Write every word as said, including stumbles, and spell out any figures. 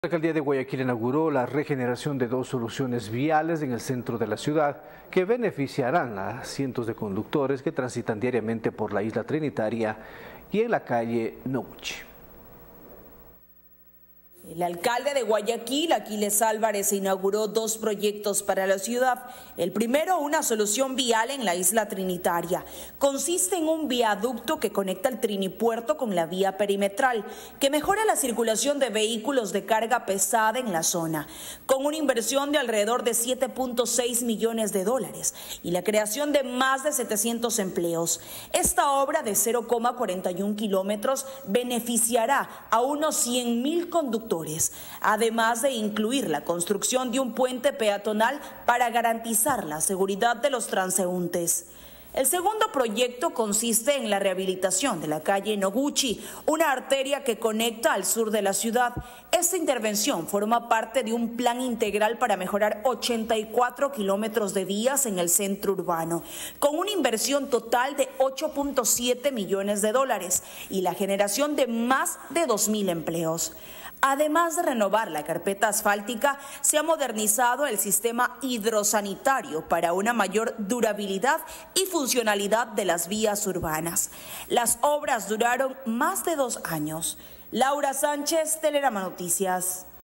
La alcaldía de Guayaquil inauguró la regeneración de dos soluciones viales en el centro de la ciudad que beneficiarán a cientos de conductores que transitan diariamente por la isla Trinitaria y en la calle Noguchi. El alcalde de Guayaquil, Aquiles Álvarez, inauguró dos proyectos para la ciudad. El primero, una solución vial en la isla Trinitaria. Consiste en un viaducto que conecta el Trinipuerto con la vía perimetral, que mejora la circulación de vehículos de carga pesada en la zona, con una inversión de alrededor de siete punto seis millones de dólares y la creación de más de setecientos empleos. Esta obra de cero coma cuarenta y un kilómetros beneficiará a unos cien mil conductores, además de incluir la construcción de un puente peatonal para garantizar la seguridad de los transeúntes. El segundo proyecto consiste en la rehabilitación de la calle Noguchi, una arteria que conecta al sur de la ciudad. Esta intervención forma parte de un plan integral para mejorar ochenta y cuatro kilómetros de vías en el centro urbano, con una inversión total de ocho punto siete millones de dólares y la generación de más de dos mil empleos. Además de renovar la carpeta asfáltica, se ha modernizado el sistema hidrosanitario para una mayor durabilidad y funcionalidad de las vías urbanas. Las obras duraron más de dos años. Laura Sánchez, Telerama Noticias.